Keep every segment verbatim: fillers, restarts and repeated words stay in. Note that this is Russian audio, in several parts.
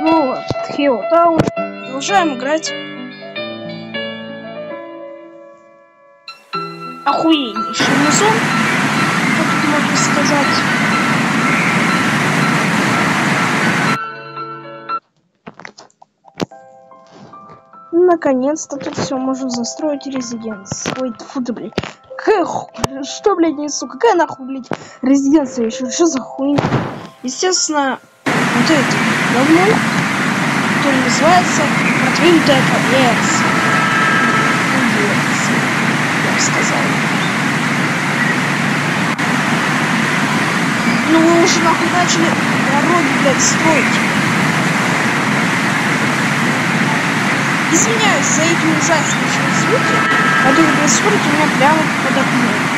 снова Хиллтаун. Продолжаем играть. Охуеннейший музон, что тут можно сказать. Наконец-то тут все можно застроить резиденцию. Ой, фу ты, блядь. Какая ху... Что, блядь, несу? Какая нахуй, блядь, резиденция еще? Что за хуйня? Естественно, вот это говно, которое называется продвинутая конверсия. Конверсия, я бы сказал. Ну вы уже нахуй начали дороги, блядь, строить. Извиняюсь за эти ужаснейшие звуки, которые происходят у меня прямо под окном.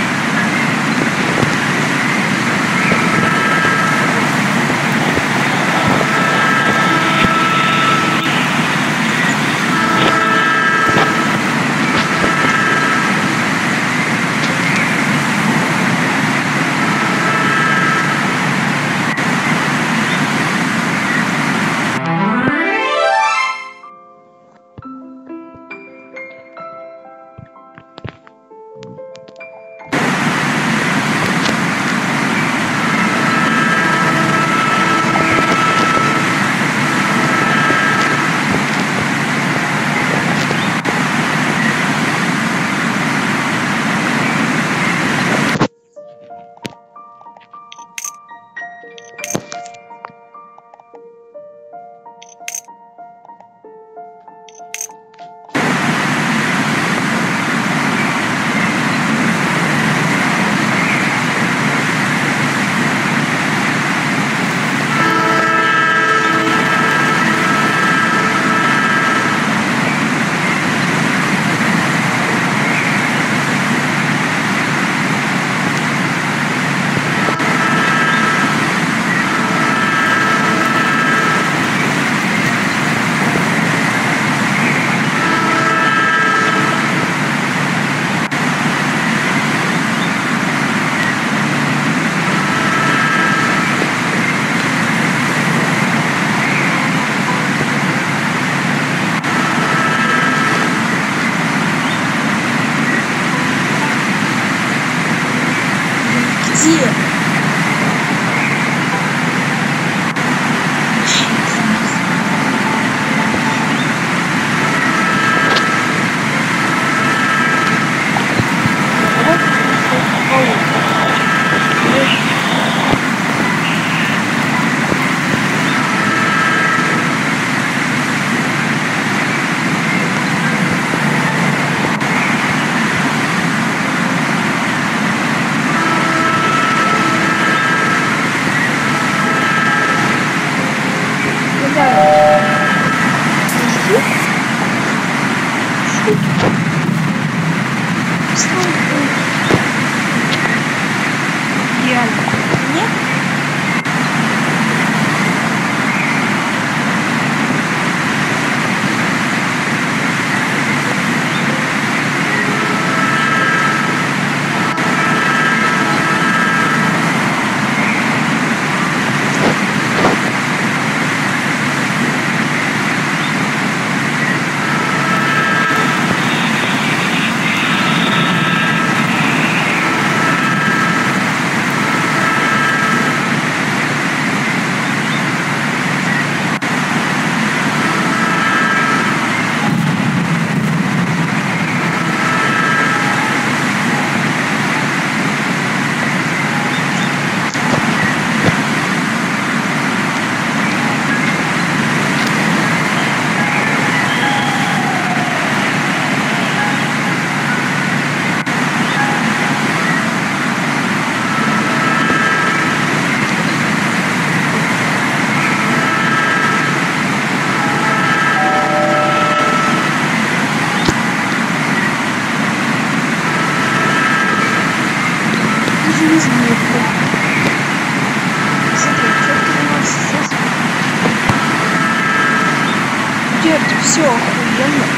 Все охуенно.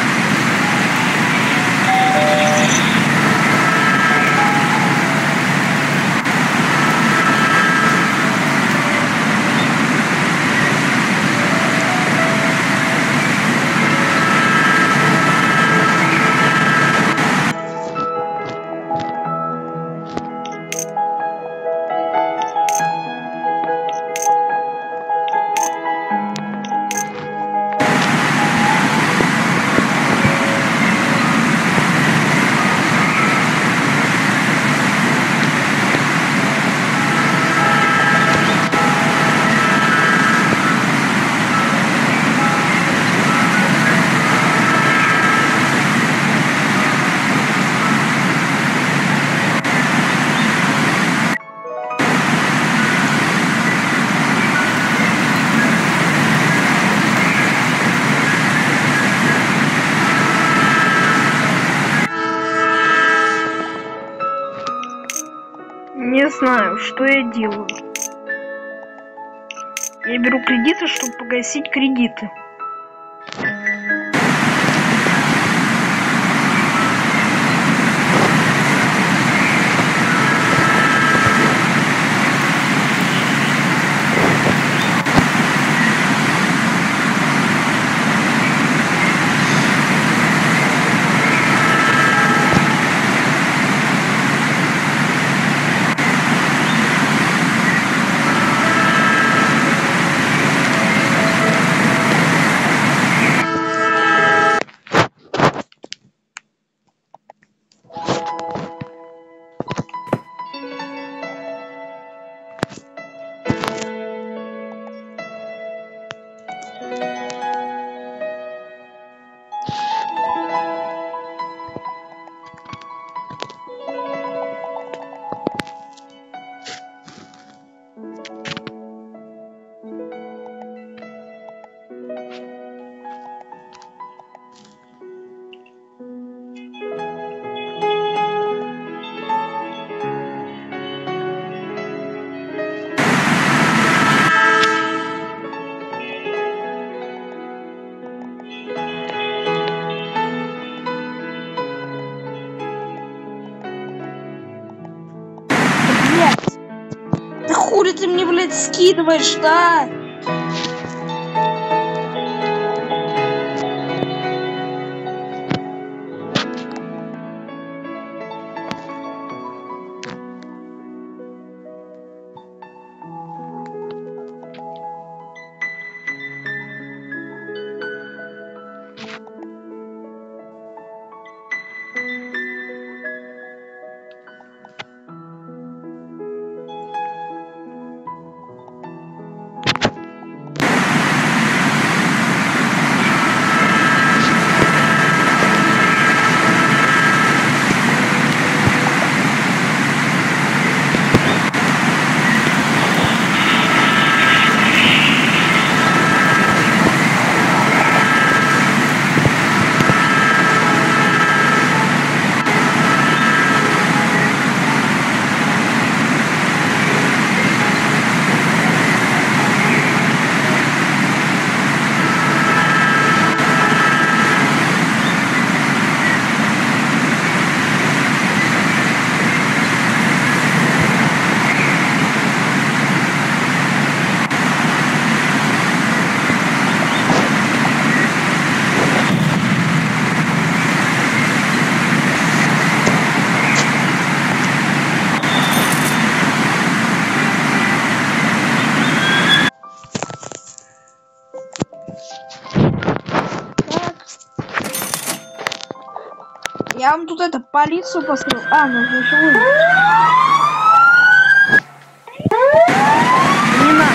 знаю, что я делаю. Я беру кредиты, чтобы погасить кредиты. Да хули ты мне, блядь, скидываешь, да? Я вам тут это полицию посмотрел. А, ну еще выйдет. Не надо.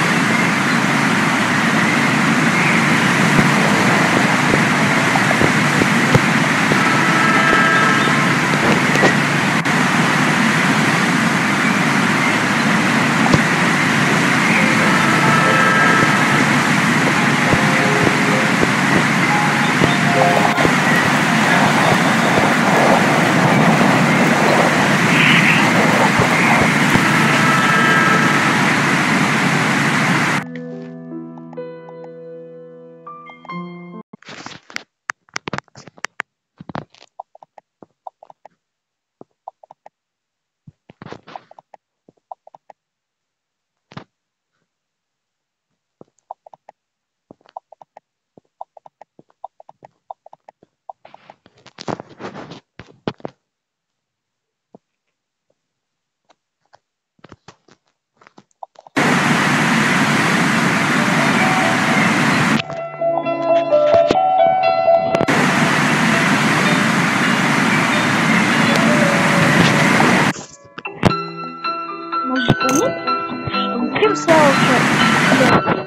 Может понять, что Крым стал уже.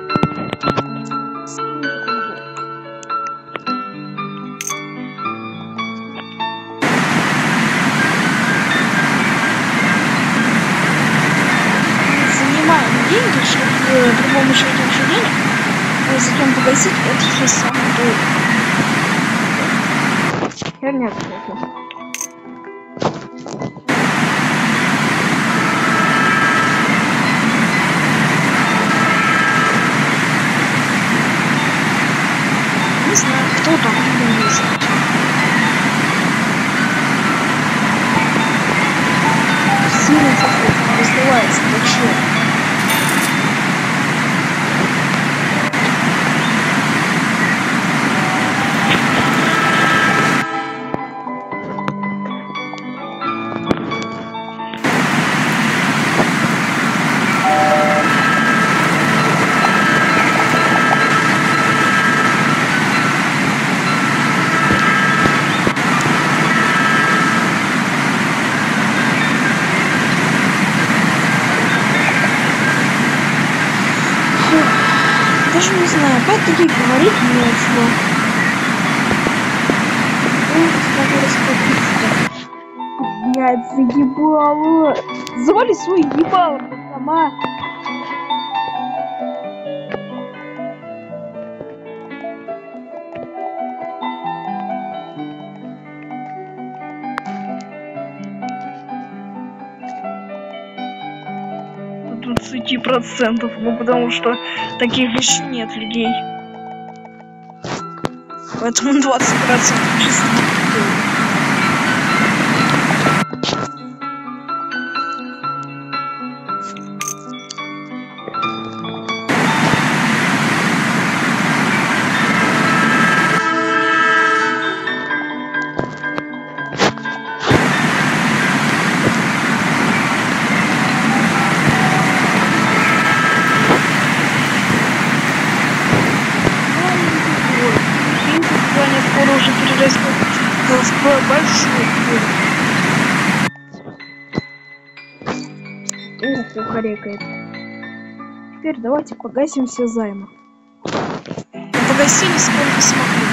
Занимаем деньги, чтобы при помощи этих же денег затем погасить это же самое долг. Херня какая-то. Даже не знаю, опять-таки говорить нечего. Ну, смогу расходиться. Блядь, заебало. Завали свой ебало, сама. двадцать процентов, ну потому что таких еще нет людей. Поэтому двадцать процентов чисто. Скоро уже перерастет в большой город. Ух, укорекает. Теперь давайте погасим все займы. Погасили сколько смогли.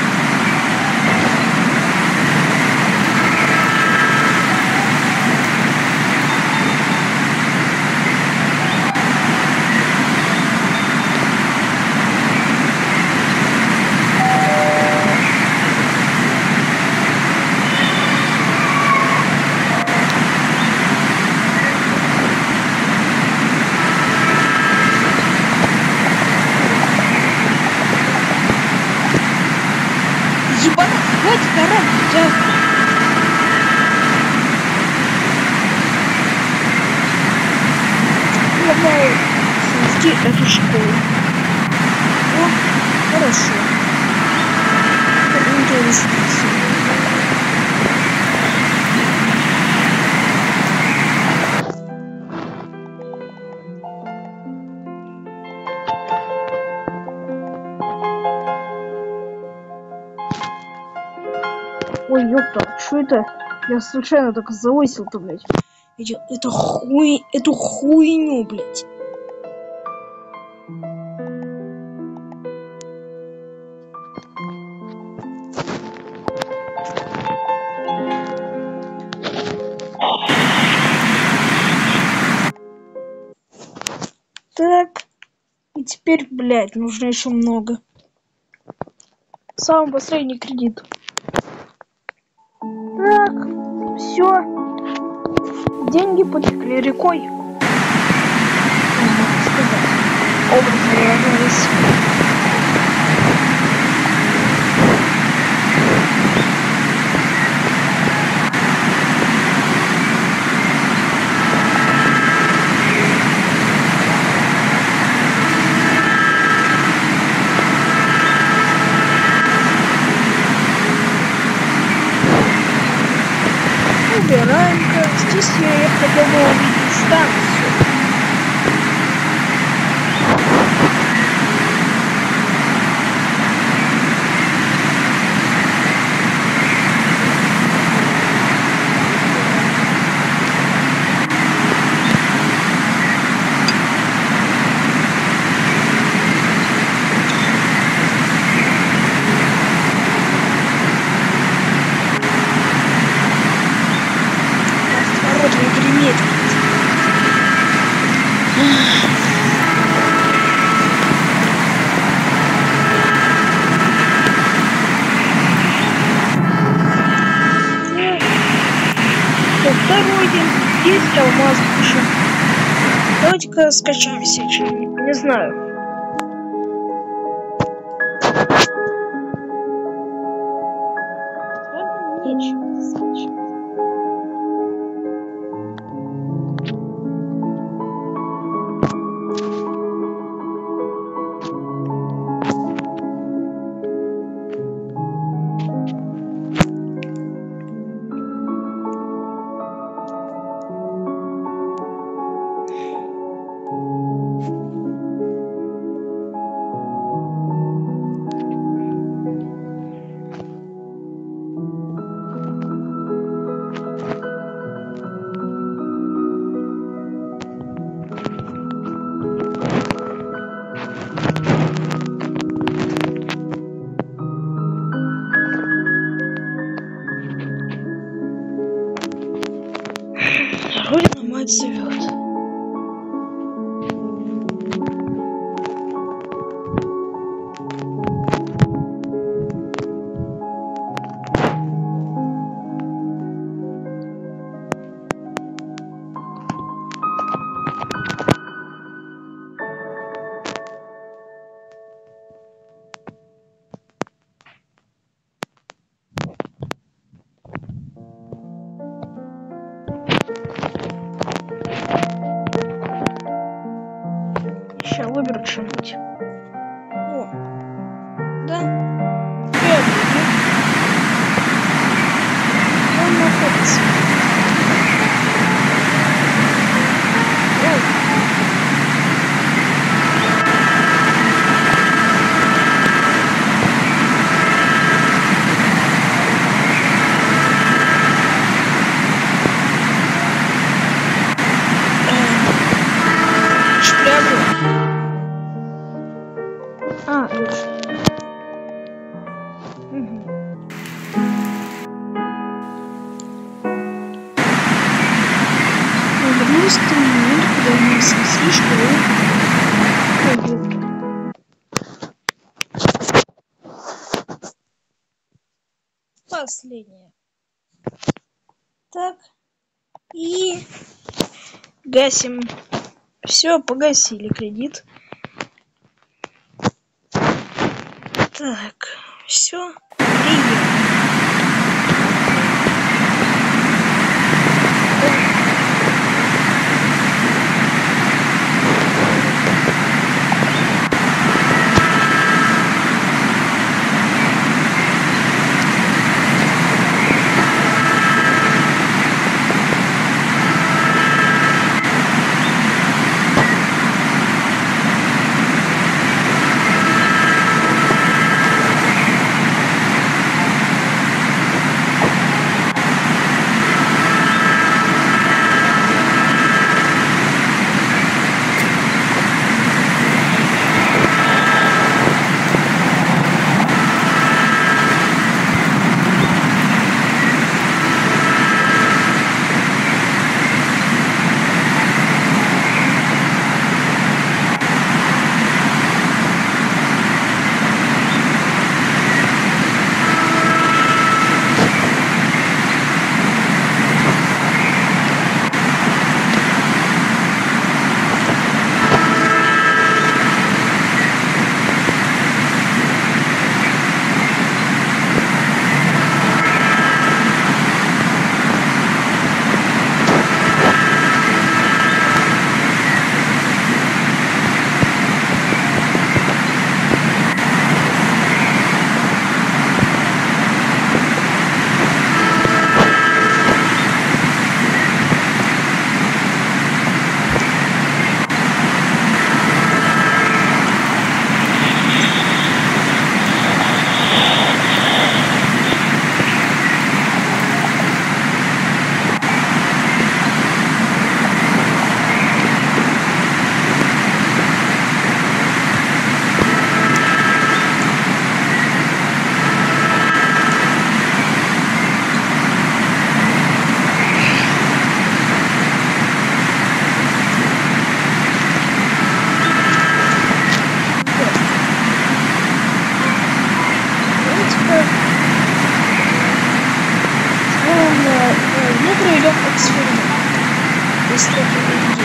Ебана, хватит орать, да? Главное, снести эту школу. О, хорошо. Интересно. Ой, ёпта, что это? Я случайно только завысил-то, блядь. Эти, это хуй... Эту хуйню, блядь. Так. И теперь, блядь, нужно еще много. Самый последний кредит. Так, все. Деньги потекли рекой. Можно сказать. Образно выражаясь. Убираем-ка. Здесь я подумал увидеть станцию. Греметь. Второй день. Есть алмаз еще. Давайте-ка скачаем себе что-нибудь. Не знаю. Нечего скачать. А, лучше. Угу. Вернусь к тому моменту, когда у нас снесли школу. Последнее. Так. И гасим. Все, погасили кредит. Так, все, приехали. Мы проведем эксперимент. Если это не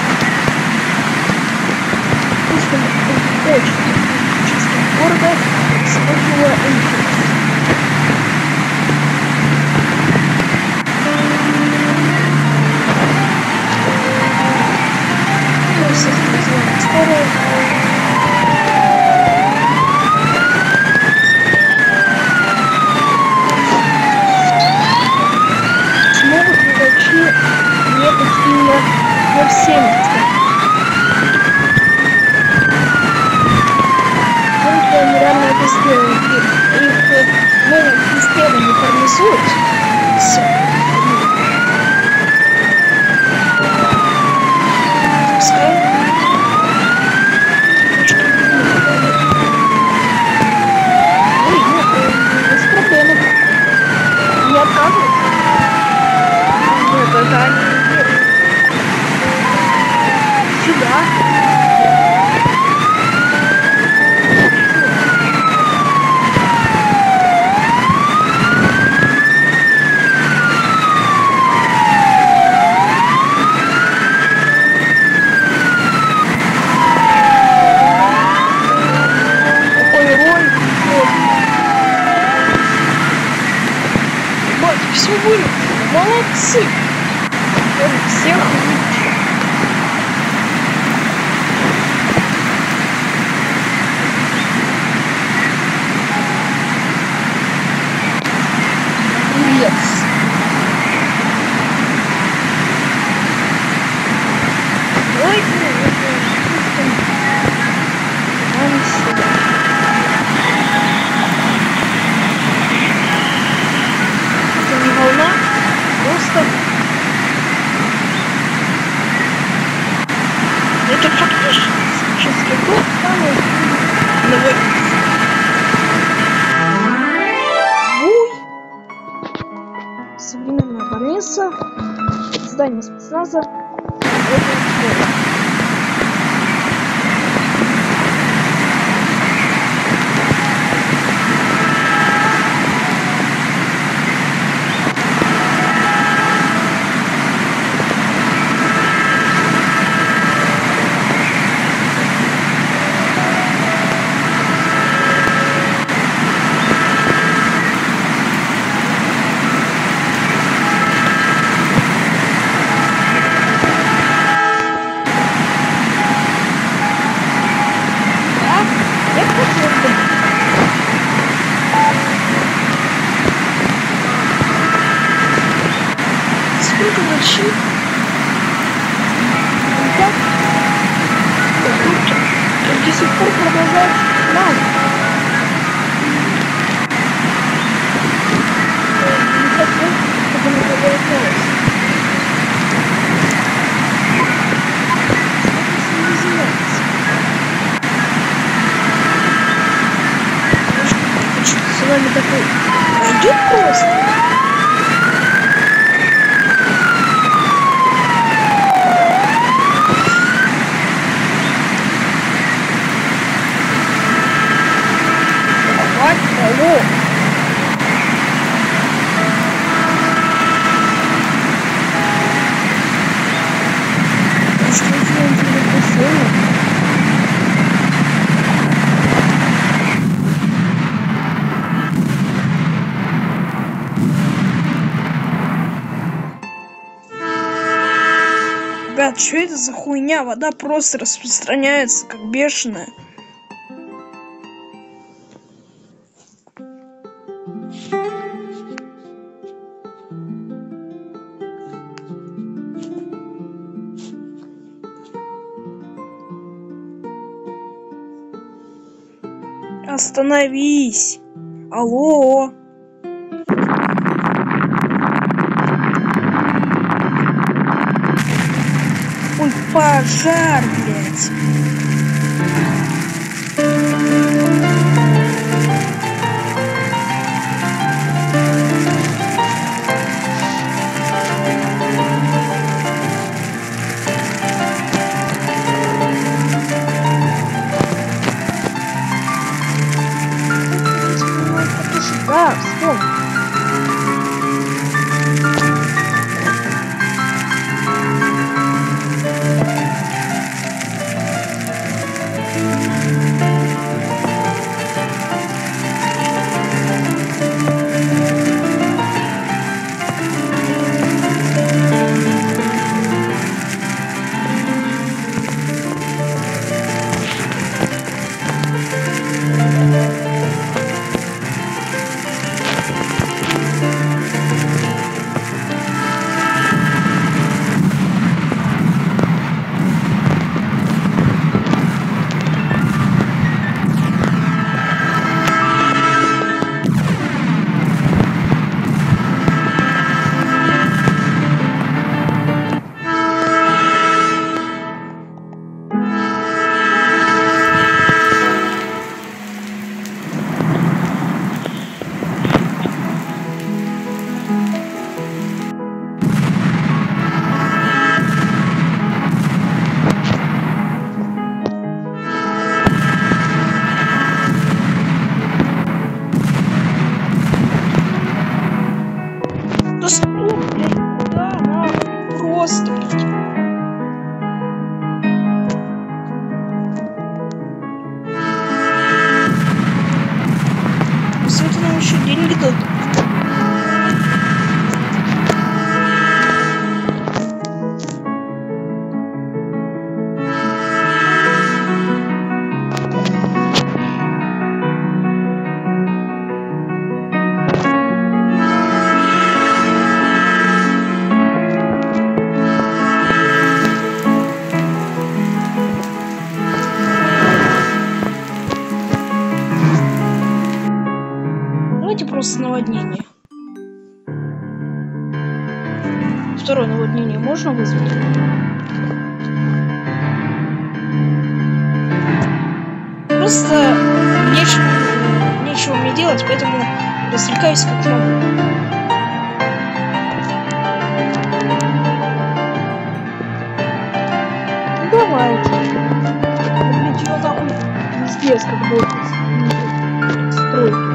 очень чистого города с около Энфилд. Ну, все сделаем скоро. Во всем только они реально это сделали. Их, ну, система не формирует. Все. Пускай. Ой, нет, без проблем. Не отказывают. Нет, это они не делают. Сюда. Ой, роль. Мать, все вылетело. Молодцы. Он всех лучше. Yes. Давайте спустим вон сюда. Это не волна, просто здание спецназа. До сих пор продолжают нам. Не хотел, чтобы не продолжалось. Что это называется? Что-то с вами такой пройдет просто. Алло. А что делаем телефон? Ребят, что это за хуйня? Вода просто распространяется, как бешеная. Остановись! Алло! Ой, пожар, блядь! Да, вспомни. Да стоп, блядь, куда нахуй? Просто, блядь. За это нам еще деньги дадут. Просто наводнение. Второе наводнение можно вызвать? Просто нечего, нечего мне делать, поэтому развлекаюсь как могу. работать. Стройки.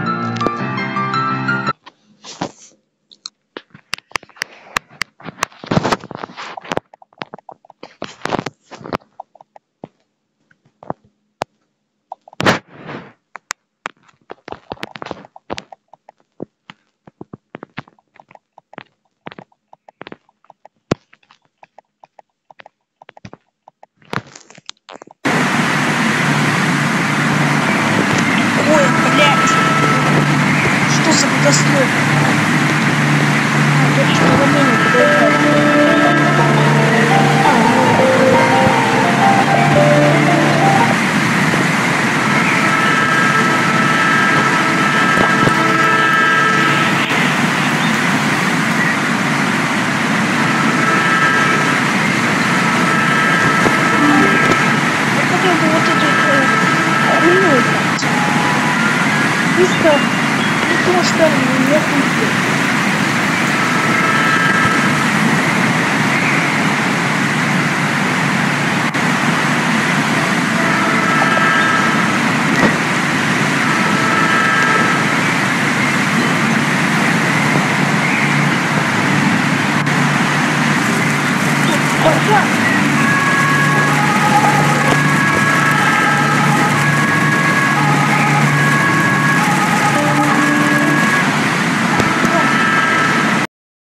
Ой, блядь! Что за катастрофа? А, точно, уравнение продолжается. Я хотел бы вот эту хуйню играть. Быстро, быстро ставим на хуйню. Пожалуйста.